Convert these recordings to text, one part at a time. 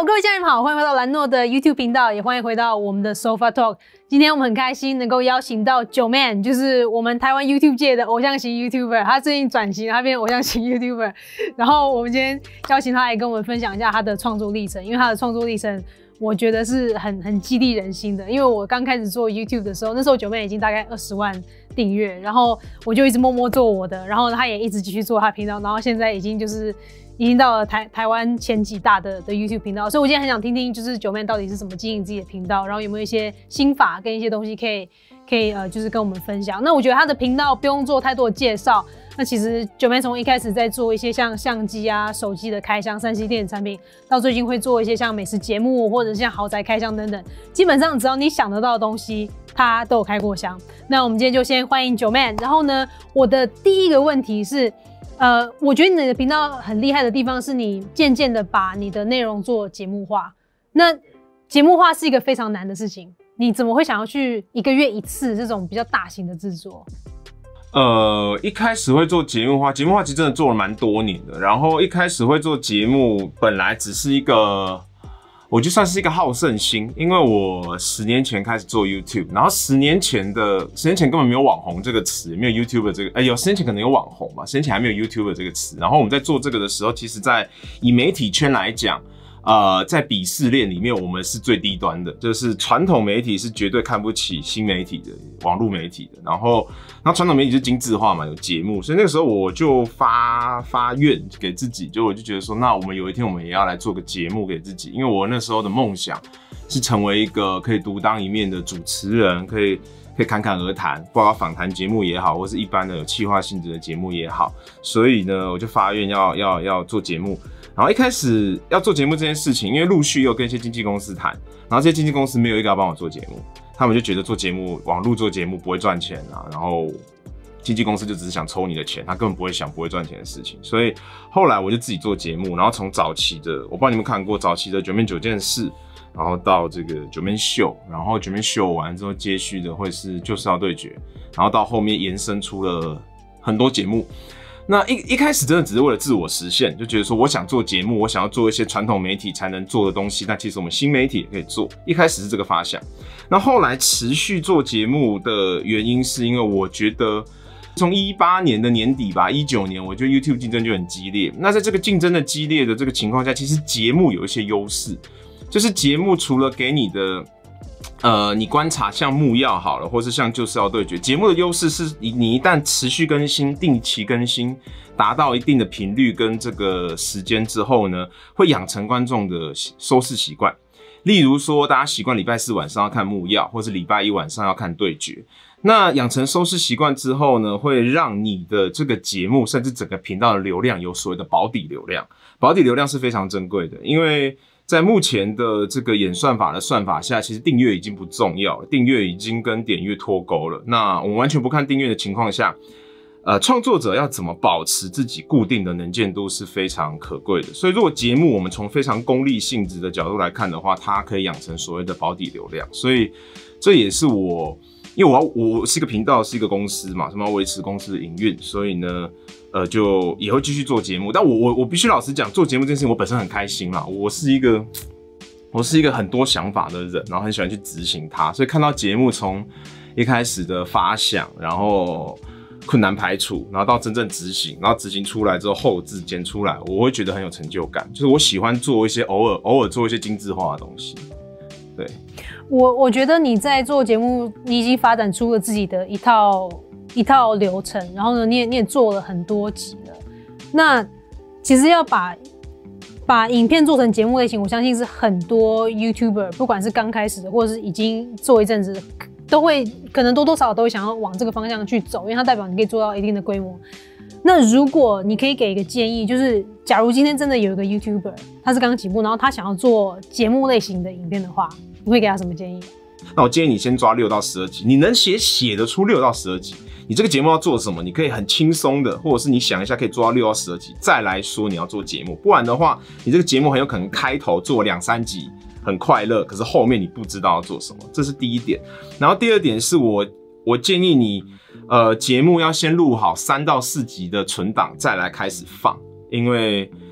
Hello， 各位家人好，欢迎回到兰诺的 YouTube 频道，也欢迎回到我们的 Sofa Talk。今天我们很开心能够邀请到9man，就是我们台湾 YouTube 界的偶像型 YouTuber， 他最近转型，他变偶像型 YouTuber。然后我们今天邀请他来跟我们分享一下他的创作历程，因为他的创作历程我觉得是很激励人心的。因为我刚开始做 YouTube 的时候，那时候9man已经大概20万订阅，然后我就一直默默做我的，然后他也一直继续做他的频道，然后现在已经到了台湾前几大的 YouTube 频道，所以我今天很想听听，就是9man到底是怎么经营自己的频道，然后有没有一些心法跟一些东西可以就是跟我们分享。那我觉得他的频道不用做太多的介绍，那其实9man从一开始在做一些像相机啊、手机的开箱、3C 电子产品，到最近会做一些像美食节目或者像豪宅开箱等等，基本上只要你想得到的东西，他都有开过箱。那我们今天就先欢迎9man。然后呢，我的第一个问题是。我觉得你的频道很厉害的地方是你渐渐的把你的内容做节目化。那节目化是一个非常难的事情，你怎么会想要去1个月1次这种比较大型的制作？ 一开始会做节目化，节目化其实真的做了蛮多年的。然后一开始会做节目，本来只是一个。我就算是一个好胜心，因为我10年前开始做 YouTube， 然后10年前根本没有网红这个词，没有 YouTuber 这个，有10年前可能有网红吧，10年前还没有 YouTuber 这个词。然后我们在做这个的时候，其实在以媒体圈来讲，在鄙视链里面，我们是最低端的，就是传统媒体是绝对看不起新媒体的、网络媒体的。然后传统媒体是精致化嘛，有节目，所以那个时候我就发愿给自己，我就觉得说，那我们有一天我们也要来做个节目给自己，因为我那时候的梦想是成为一个可以独当一面的主持人，可以侃侃而谈，包括访谈节目也好，或是一般的有企划性质的节目也好。所以呢，我就发愿要做节目。然后一开始要做节目这件事情，因为陆续又跟一些经纪公司谈，然后这些经纪公司没有一个要帮我做节目，他们就觉得做节目、网络做节目不会赚钱啊，然后经纪公司就只是想抽你的钱，他根本不会想不会赚钱的事情。所以后来我就自己做节目，然后从早期的，我不知道你们看过早期的9man9件事，然后到这个9man秀，然后9man秀完之后接续的会是就是要对决，然后到后面延伸出了很多节目。那一开始真的只是为了自我实现，就觉得说我想做节目，我想要做一些传统媒体才能做的东西，但其实我们新媒体也可以做。一开始是这个发想，那后来持续做节目的原因是因为我觉得从18年的年底吧，19年，我觉得 YouTube 竞争就很激烈。那在这个竞争的激烈的这个情况下，其实节目有一些优势，就是节目除了给你的。你观察像木曜好了，或是像就是要对决，节目的优势是你一旦持续更新、定期更新，达到一定的频率跟这个时间之后呢，会养成观众的收视习惯。例如说，大家习惯礼拜4晚上要看木曜，或是礼拜1晚上要看对决。那养成收视习惯之后呢，会让你的这个节目甚至整个频道的流量有所谓的保底流量。保底流量是非常珍贵的，因为在目前的这个演算法的算法下，其实订阅已经不重要了，订阅已经跟点阅脱钩了。那我们完全不看订阅的情况下，创作者要怎么保持自己固定的能见度是非常可贵的。所以如果节目我们从非常功利性质的角度来看的话，它可以养成所谓的保底流量。所以这也是因为我是一个频道，是一个公司嘛，什么要维持公司的营运，所以呢。就也会继续做节目，但我必须老实讲，做节目这件事情我本身很开心啦。我是一个很多想法的人，然后很喜欢去执行它，所以看到节目从一开始的发想，然后困难排除，然后到真正执行，然后执行出来之后后制剪出来，我会觉得很有成就感。就是我喜欢做一些偶尔做一些精致化的东西。对， 我觉得你在做节目，你已经发展出了自己的一套流程，然后呢，你也做了很多集了。那其实要把影片做成节目类型，我相信是很多 YouTuber， 不管是刚开始的，或者是已经做一阵子的，可能多多少少都会想要往这个方向去走，因为它代表你可以做到一定的规模。那如果你可以给一个建议，就是假如今天真的有一个 YouTuber， 他是刚起步，然后他想要做节目类型的影片的话，你会给他什么建议？ 那我建议你先抓6到12集，你能写得出6到12集，你这个节目要做什么，你可以很轻松的，或者是你想一下可以做到6到12集，再来说你要做节目。不然的话，你这个节目很有可能开头做2、3集很快乐，可是后面你不知道要做什么，这是第一点。然后第二点是我建议你，节目要先录好3到4集的存档，再来开始放，因为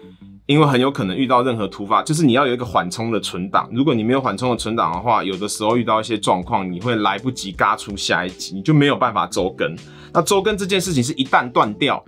因为很有可能遇到任何突发，就是你要有一个缓冲的存档。如果你没有缓冲的存档的话，有的时候遇到一些状况，你会来不及嘎出下一集，你就没有办法周更。那周更这件事情是一旦断掉，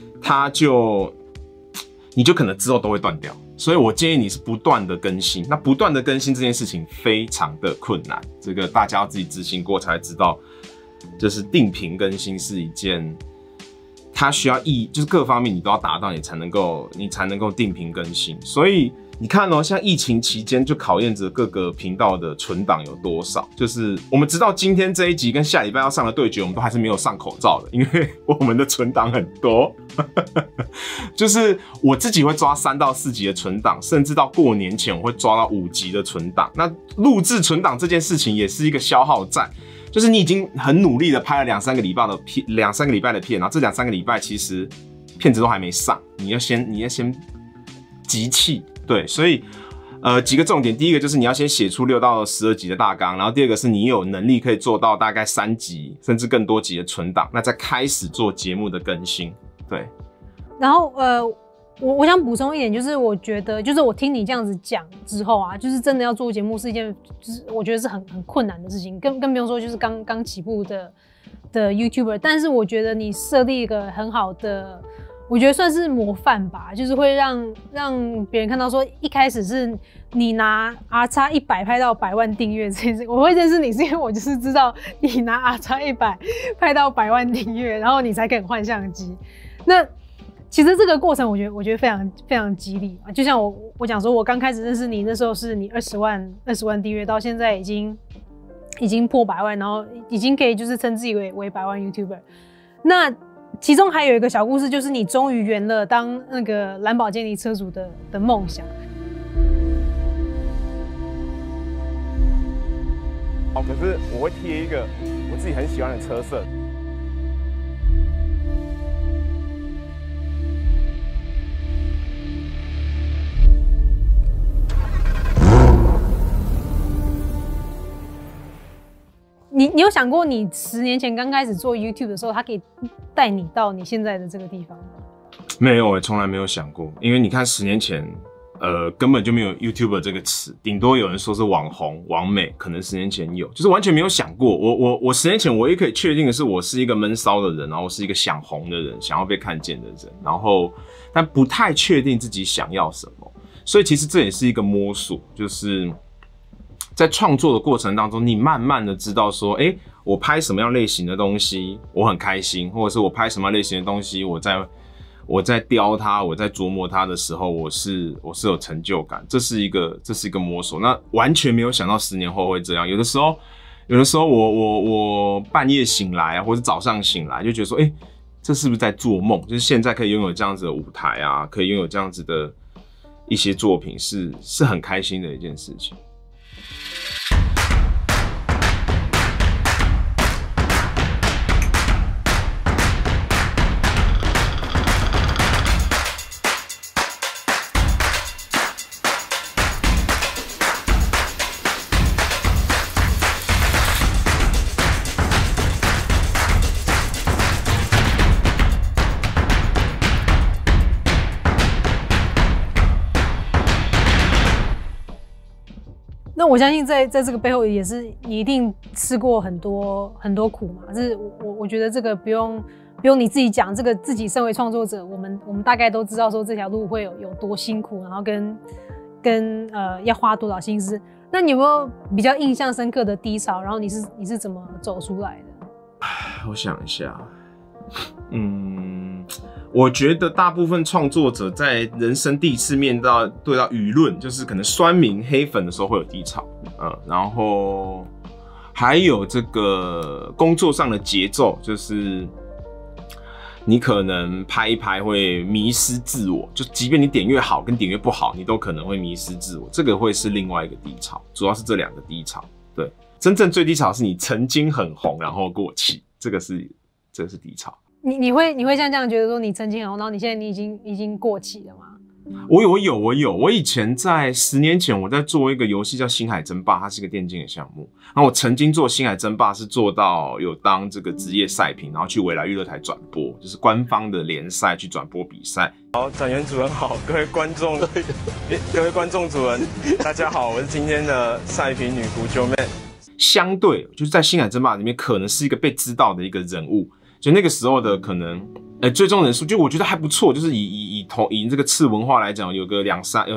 你就可能之后都会断掉。所以我建议你是不断的更新。那不断的更新这件事情非常的困难，这个大家要自己执行过才知道，就是定频更新是一件。它需要就是各方面你都要达到，你才能够定频更新。所以你看哦，像疫情期间就考验着各个频道的存档有多少。就是我们直到今天这一集跟下礼拜要上的对决，我们都还是没有上口罩的，因为我们的存档很多。就是我自己会抓3到4集的存档，甚至到过年前我会抓到5集的存档。那录制存档这件事情也是一个消耗战。就是你已经很努力的拍了2、3个礼拜的片，然后这2、3个礼拜其实片子都还没上，你要先集气，对，所以几个重点，第一个就是你要先写出6到12集的大纲，然后第二个是你有能力可以做到大概3集甚至更多集的存档，那再开始做节目的更新，对。 然后我想补充一点，就是我觉得，就是我听你这样子讲之后啊，就是真的要做节目是一件，就是我觉得是很困难的事情，更不用说就是刚起步的 YouTuber。但是我觉得你设立一个很好的，我觉得算是模范吧，就是会让别人看到说，一开始是你拿 RX100 拍到100万订阅这件事，我会认识你是因为我就是知道你拿 RX100 拍到100万订阅，然后你才肯换相机。那其实这个过程，我觉得非常激励啊！就像我讲说，我刚开始认识你那时候是你20万订阅，到现在已经破100万，然后已经可以就是称自己为100万 YouTuber。那其中还有一个小故事，就是你终于圆了当那个兰博基尼车主的梦想。 可是我会贴一个我自己很喜欢的车色。 你有想过，你10年前刚开始做 YouTube 的时候，它可以带你到你现在的这个地方吗？ 没有从来没有想过，因为你看10年前，根本就没有 YouTuber 这个词，顶多有人说是网红、网美，可能10年前有，就是完全没有想过。我10年前唯一可以确定的是，我是一个闷骚的人，然后我是一个想红的人，想要被看见的人，然后但不太确定自己想要什么，所以其实这也是一个摸索，就是在创作的过程当中，你慢慢的知道说，我拍什么样类型的东西我很开心，或者是我拍什么样类型的东西我在雕它，我在琢磨它的时候，我是有成就感，这是一个摸索。那完全没有想到10年后会这样。有的时候我半夜醒来啊，或者早上醒来就觉得说，这是不是在做梦？就是现在可以拥有这样子的舞台啊，可以拥有这样子的一些作品，是很开心的一件事情。 那我相信在这个背后也是你一定吃过很多苦嘛。这我觉得这个不用你自己讲，这个自己身为创作者，我们大概都知道说这条路会有多辛苦，然后跟要花多少心思。那你有没有比较印象深刻的低潮？然后你是怎么走出来的？ 我想一下，我觉得大部分创作者在人生第一次对到舆论，就是可能酸民、黑粉的时候会有低潮，然后还有这个工作上的节奏，就是你可能拍一拍会迷失自我，就即便你点阅好跟点阅不好，你都可能会迷失自我，这个会是另外一个低潮，主要是这2个低潮。对，真正最低潮是你曾经很红然后过气，这个是低潮。 你会像这样觉得说你曾经很红，然后你现在已经过气了吗？ 我有，我以前在10年前我在做一个游戏叫《星海争霸》，它是一个电竞的项目。然后我曾经做《星海争霸》是做到有当这个职业赛评，然后去未来娱乐台转播，就是官方的联赛去转播比赛。 好，展元主任好，各位观众主人，大家好，我是今天的赛评女仆 Joeman。 相对就是在《星海争霸》里面，可能是一个被知道的一个人物，就那个时候的可能。追踪人数就我觉得还不错，就是以这个次文化来讲，有一个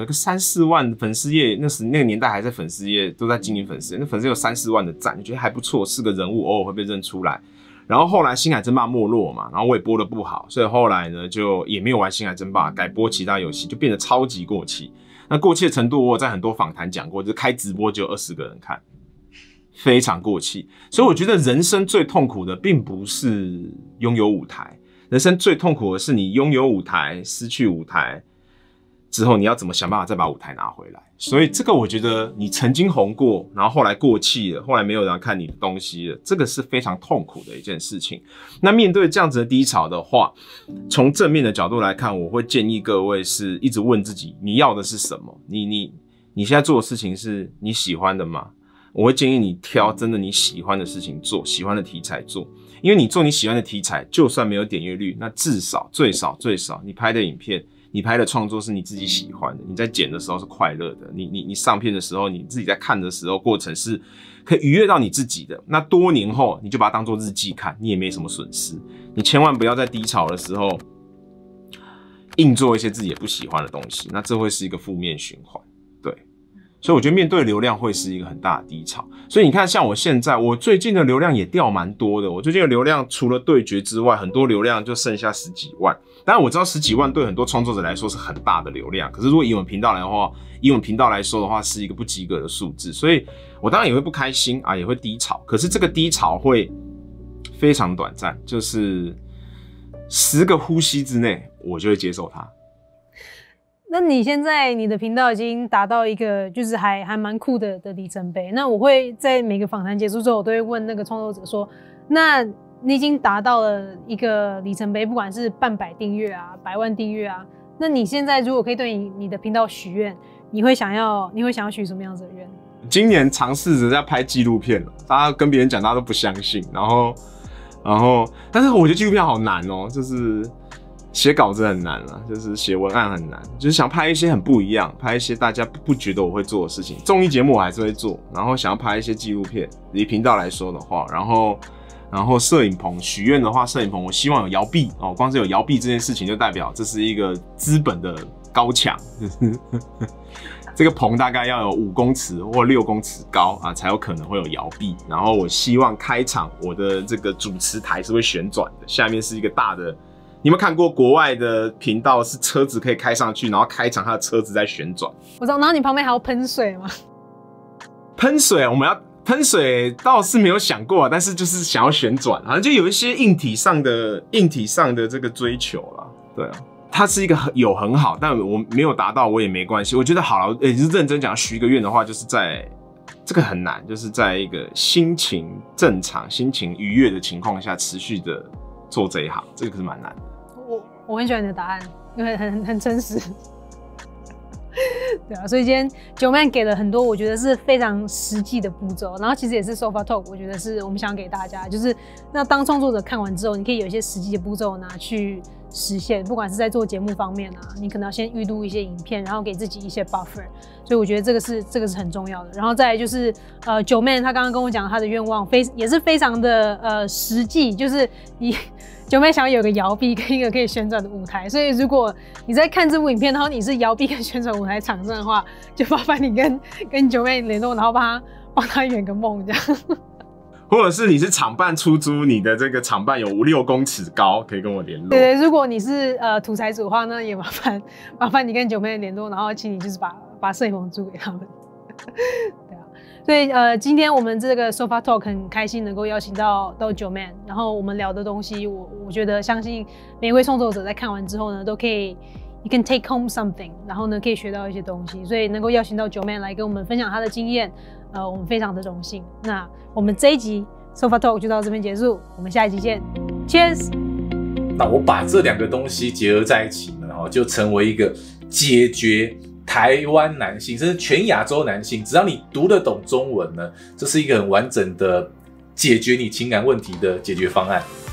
3、4万粉丝页，那个年代还在粉丝页都在经营粉丝页，那粉丝有3、4万的赞，觉得还不错，是个人物，偶尔会被认出来。然后后来星海争霸没落嘛，然后我也播得不好，所以后来呢就也没有玩星海争霸，改播其他游戏，就变得超级过气。那过气的程度，我有在很多访谈讲过，就是开直播就有20个人看，非常过气。所以我觉得人生最痛苦的并不是拥有舞台。人生最痛苦的是你拥有舞台，失去舞台之后，你要怎么想办法再把舞台拿回来？所以这个我觉得你曾经红过，然后后来过气了，后来没有人看你的东西了，这个是非常痛苦的一件事情。那面对这样子的低潮的话，从正面的角度来看，我会建议各位是一直问自己，你要的是什么？你现在做的事情是你喜欢的吗？我会建议你挑真的你喜欢的事情做，喜欢的题材做。因为你做你喜欢的题材，就算没有点阅率，那至少最少你拍的影片，你拍的创作是你自己喜欢的，你在剪的时候是快乐的，你上片的时候，你自己在看的时候，过程是可以愉悦到你自己的。那多年后，你就把它当做日记看，你也没什么损失。你千万不要在低潮的时候硬做一些自己也不喜欢的东西，那这会是一个负面循环。对。所以我觉得面对流量会是一个很大的低潮，所以你看，像我现在，我最近的流量也掉蛮多的。我最近的流量除了对决之外，很多流量就剩下10几万。当然我知道10几万对很多创作者来说是很大的流量，可是如果以我们频道来说的话，是一个不及格的数字。所以我当然也会不开心啊，也会低潮。可是这个低潮会非常短暂，就是10个呼吸之内，我就会接受它。 那你现在你的频道已经达到一个就是还蛮酷的里程碑。那我会在每个访谈结束之后，我都会问那个创作者说，那你已经达到了一个里程碑，不管是半百订阅啊、100万订阅啊，那你现在如果可以对你的频道许愿，你会想要许什么样子的愿？ 今年尝试着在拍纪录片了，大家跟别人讲，大家都不相信，然后，但是我觉得纪录片好难哦，就是写稿子很难啊，就是写文案很难，就是想拍一些很不一样，拍一些大家不觉得我会做的事情。综艺节目我还是会做，然后想要拍一些纪录片，以频道来说的话，然后摄影棚许愿的话，摄影棚我希望有摇臂哦，光是有摇臂这件事情就代表这是一个资本的高墙，就是这个棚大概要有5公尺或6公尺高啊，才有可能会有摇臂。然后我希望开场我的这个主持台是会旋转的，下面是一个大的。你有没有看过国外的频道是车子可以开上去，然后开场它的车子在旋转？ 我知道，然后你旁边还要喷水吗？ 喷水，我们要喷水倒是没有想过，但是就是想要旋转，好像就有一些硬体上的这个追求啦。对啊，它是一个有很好，但我没有达到我也没关系。我觉得好了，就是认真讲许一个愿的话，就是在这个很难，就是在一个心情正常、心情愉悦的情况下持续的做这一行，这个是蛮难的。 我很喜欢你的答案，因为很真实。对啊，所以今天Joeman给了很多我觉得是非常实际的步骤，然后其实也是 Sofa Talk， 我觉得是我们想给大家，就是那当创作者看完之后，你可以有一些实际的步骤拿去实现，不管是在做节目方面啊，你可能要先预录一些影片，然后给自己一些 buffer， 所以我觉得这个是很重要的。然后再来就是Joeman他刚刚跟我讲他的愿望也是非常的实际，就是Joeman想要有个摇臂跟一个可以旋转的舞台，所以如果你在看这部影片，然后你是摇臂跟旋转舞台厂商的话，就麻烦你跟Joeman联络，然后帮他圆个梦这样。 或者是你是厂办出租，你的这个厂办有5、6公尺高，可以跟我联络。 对，如果你是土财主的话呢，也麻烦你跟Joeman联络，然后请你就是把摄影棚租给他们。对啊，所以今天我们这个 Sofa Talk 很开心能够邀请到Joeman，然后我们聊的东西，我觉得相信每一位创作者在看完之后呢，都可以 you can take home something， 然后呢可以学到一些东西，所以能够邀请到Joeman来跟我们分享他的经验，我们非常的荣幸。那我们这一集 Sofa Talk 就到这边结束，我们下一集见 ，Cheers！ 那我把这2个东西结合在一起呢，就成为一个解决台湾男性，甚至全亚洲男性，只要你读得懂中文呢，这是一个很完整的解决你情感问题的解决方案。